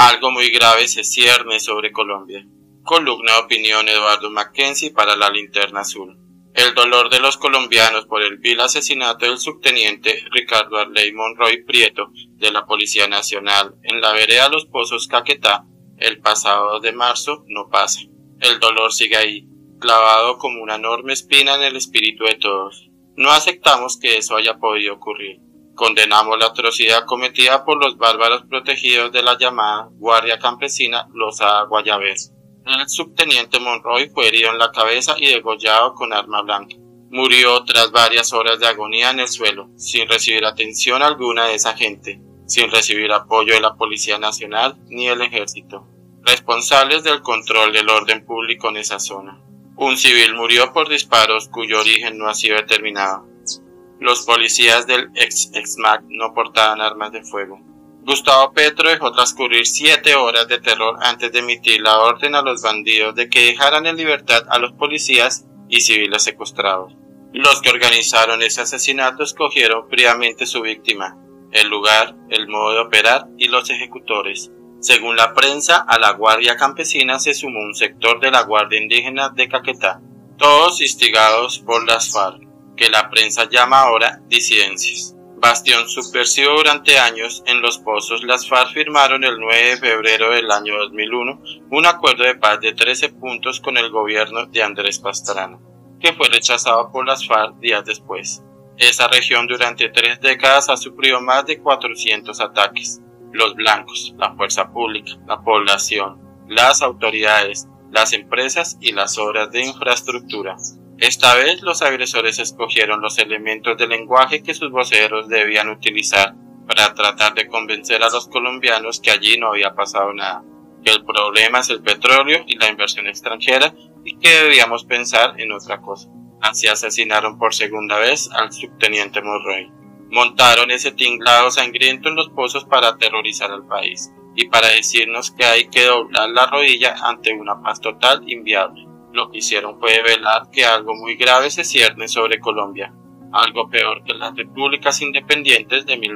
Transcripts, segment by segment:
Algo muy grave se cierne sobre Colombia. Columna de opinión Eduardo Mackenzie para la Linterna Azul. El dolor de los colombianos por el vil asesinato del subteniente Ricardo Arley Monroy Prieto de la Policía Nacional en la vereda Los Pozos, Caquetá, el pasado 2 de marzo no pasa. El dolor sigue ahí, clavado como una enorme espina en el espíritu de todos. No aceptamos que eso haya podido ocurrir. Condenamos la atrocidad cometida por los bárbaros protegidos de la llamada Guardia Campesina Lozada Guayabel. El subteniente Monroy fue herido en la cabeza y degollado con arma blanca. Murió tras varias horas de agonía en el suelo, sin recibir atención alguna de esa gente, sin recibir apoyo de la Policía Nacional ni del Ejército, responsables del control del orden público en esa zona. Un civil murió por disparos cuyo origen no ha sido determinado. Los policías del ex-ESMAD no portaban armas de fuego. Gustavo Petro dejó transcurrir 7 horas de terror antes de emitir la orden a los bandidos de que dejaran en libertad a los policías y civiles secuestrados. Los que organizaron ese asesinato escogieron fríamente su víctima, el lugar, el modo de operar y los ejecutores. Según la prensa, a la Guardia Campesina se sumó un sector de la Guardia Indígena de Caquetá, todos instigados por las FARC, que la prensa llama ahora disidencias. Bastión subversivo durante años, en Los Pozos las FARC firmaron el 9 de febrero del año 2001 un acuerdo de paz de 13 puntos con el gobierno de Andrés Pastrana, que fue rechazado por las FARC días después. Esa región durante 3 décadas ha sufrido más de 400 ataques. Los blancos, la fuerza pública, la población, las autoridades, las empresas y las obras de infraestructura. Esta vez los agresores escogieron los elementos de lenguaje que sus voceros debían utilizar para tratar de convencer a los colombianos que allí no había pasado nada, que el problema es el petróleo y la inversión extranjera y que debíamos pensar en otra cosa. Así asesinaron por segunda vez al subteniente Monroy. Montaron ese tinglado sangriento en Los Pozos para aterrorizar al país y para decirnos que hay que doblar la rodilla ante una paz total inviable. Lo que hicieron fue develar que algo muy grave se cierne sobre Colombia, algo peor que las repúblicas independientes de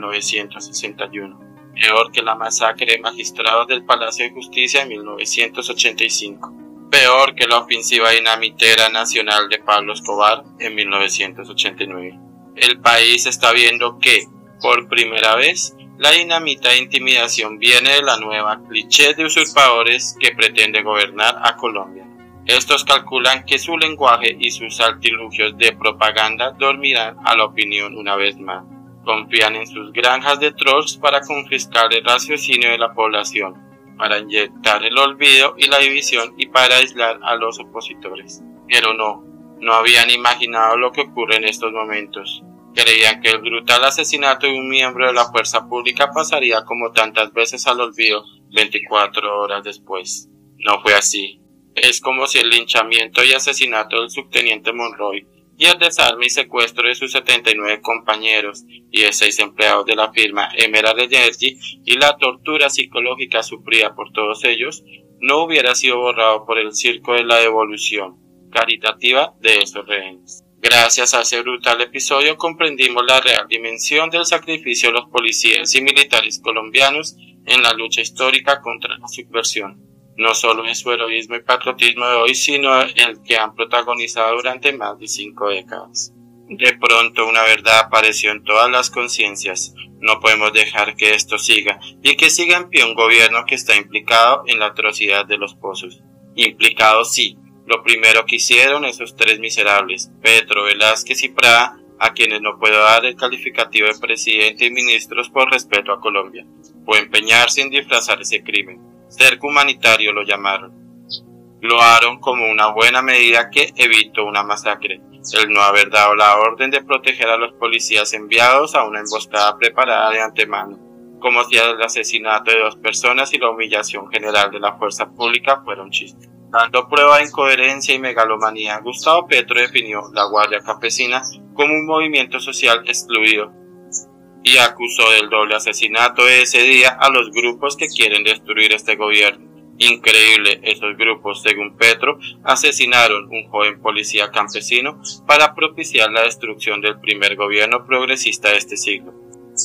1961, peor que la masacre de magistrados del Palacio de Justicia de 1985, peor que la ofensiva dinamitera nacional de Pablo Escobar en 1989. El país está viendo que, por primera vez, la dinamita de intimidación viene de la nueva cliché de usurpadores que pretende gobernar a Colombia. Estos calculan que su lenguaje y sus artilugios de propaganda dormirán a la opinión una vez más. Confían en sus granjas de trolls para confiscar el raciocinio de la población, para inyectar el olvido y la división y para aislar a los opositores. Pero no habían imaginado lo que ocurre en estos momentos. Creían que el brutal asesinato de un miembro de la fuerza pública pasaría como tantas veces al olvido 24 horas después. No fue así. Es como si el linchamiento y asesinato del subteniente Monroy y el desarme y secuestro de sus 79 compañeros y de 6 empleados de la firma Emerald Energy y la tortura psicológica sufrida por todos ellos no hubiera sido borrado por el circo de la devolución caritativa de esos rehenes. Gracias a ese brutal episodio comprendimos la real dimensión del sacrificio de los policías y militares colombianos en la lucha histórica contra la subversión. No solo en su heroísmo y patriotismo de hoy, sino el que han protagonizado durante más de 5 décadas. De pronto una verdad apareció en todas las conciencias. No podemos dejar que esto siga, y que siga en pie un gobierno que está implicado en la atrocidad de Los Pozos. Implicado sí, lo primero que hicieron esos 3 miserables, Petro, Velázquez y Prada, a quienes no puedo dar el calificativo de presidente y ministros por respeto a Colombia, fue empeñarse en disfrazar ese crimen. Cerco humanitario lo llamaron. Loaron como una buena medida que evitó una masacre, el no haber dado la orden de proteger a los policías enviados a una emboscada preparada de antemano, como si el asesinato de 2 personas y la humillación general de la fuerza pública fuera un chiste. Dando prueba de incoherencia y megalomanía, Gustavo Petro definió la Guardia Campesina como un movimiento social excluido y acusó del doble asesinato de ese día a los grupos que quieren destruir este gobierno. Increíble, esos grupos, según Petro, asesinaron un joven policía campesino para propiciar la destrucción del primer gobierno progresista de este siglo.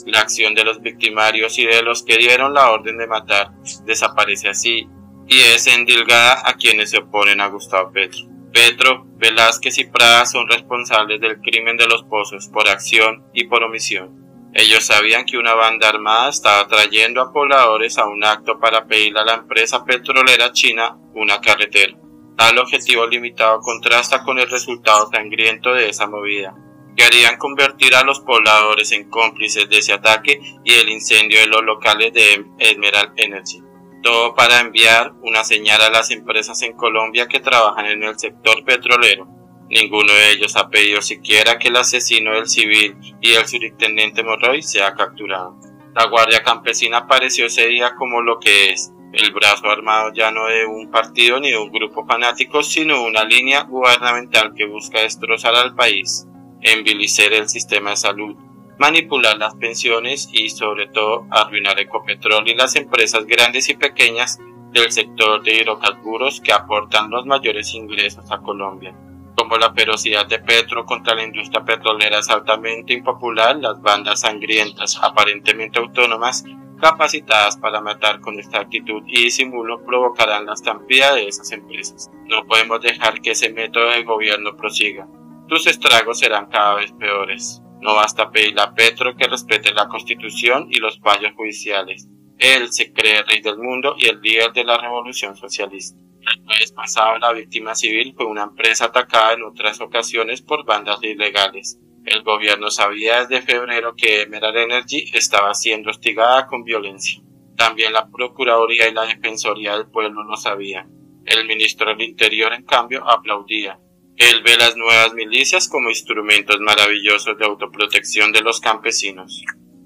La acción de los victimarios y de los que dieron la orden de matar desaparece así y es endilgada a quienes se oponen a Gustavo Petro. Petro, Velázquez y Prada son responsables del crimen de los Pozos por acción y por omisión. Ellos sabían que una banda armada estaba trayendo a pobladores a un acto para pedirle a la empresa petrolera china una carretera. Tal objetivo limitado contrasta con el resultado sangriento de esa movida. Querían convertir a los pobladores en cómplices de ese ataque y el incendio de los locales de Emerald Energy. Todo para enviar una señal a las empresas en Colombia que trabajan en el sector petrolero. Ninguno de ellos ha pedido siquiera que el asesino del civil y el subintendente Monroy sea capturado. La Guardia Campesina apareció ese día como lo que es, el brazo armado ya no de un partido ni de un grupo fanático, sino una línea gubernamental que busca destrozar al país, envilecer el sistema de salud, manipular las pensiones y sobre todo arruinar Ecopetrol y las empresas grandes y pequeñas del sector de hidrocarburos que aportan los mayores ingresos a Colombia. Como la ferocidad de Petro contra la industria petrolera es altamente impopular, las bandas sangrientas, aparentemente autónomas, capacitadas para matar con esta actitud y disimulo, provocarán la estampida de esas empresas. No podemos dejar que ese método de gobierno prosiga. Sus estragos serán cada vez peores. No basta pedirle a Petro que respete la Constitución y los fallos judiciales. Él se cree rey del mundo y el líder de la revolución socialista. El mes pasado la víctima civil fue una empresa atacada en otras ocasiones por bandas ilegales. El gobierno sabía desde febrero que Emerald Energy estaba siendo hostigada con violencia. También la Procuraduría y la Defensoría del Pueblo lo sabían. El ministro del Interior, en cambio, aplaudía. Él ve las nuevas milicias como instrumentos maravillosos de autoprotección de los campesinos.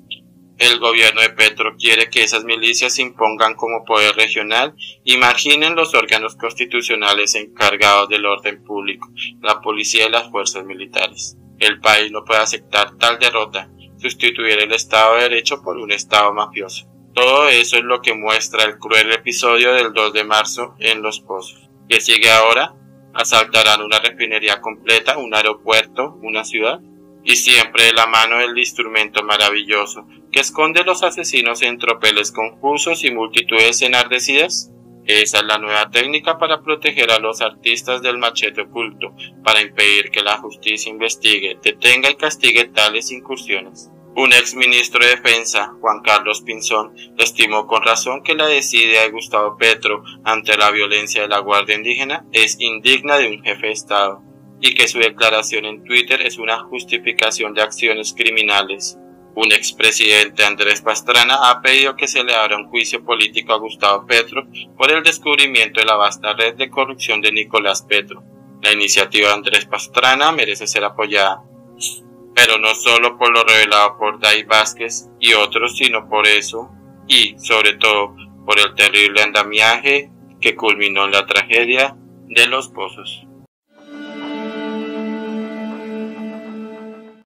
El gobierno de Petro quiere que esas milicias se impongan como poder regional y marginen los órganos constitucionales encargados del orden público, la policía y las fuerzas militares. El país no puede aceptar tal derrota, sustituir el Estado de Derecho por un Estado mafioso. Todo eso es lo que muestra el cruel episodio del 2 de marzo en Los Pozos. ¿Qué sigue ahora? Asaltarán una refinería completa, un aeropuerto, una ciudad, y siempre de la mano del instrumento maravilloso que esconde los asesinos en tropeles confusos y multitudes enardecidas. Esa es la nueva técnica para proteger a los artistas del machete oculto, para impedir que la justicia investigue, detenga y castigue tales incursiones. Un exministro de Defensa, Juan Carlos Pinzón, estimó con razón que la desidia de Gustavo Petro ante la violencia de la Guardia Indígena es indigna de un jefe de Estado, y que su declaración en Twitter es una justificación de acciones criminales. Un expresidente, Andrés Pastrana, ha pedido que se le abra un juicio político a Gustavo Petro por el descubrimiento de la vasta red de corrupción de Nicolás Petro. La iniciativa de Andrés Pastrana merece ser apoyada, pero no solo por lo revelado por Day Vázquez y otros, sino por eso y, sobre todo, por el terrible andamiaje que culminó en la tragedia de Los Pozos.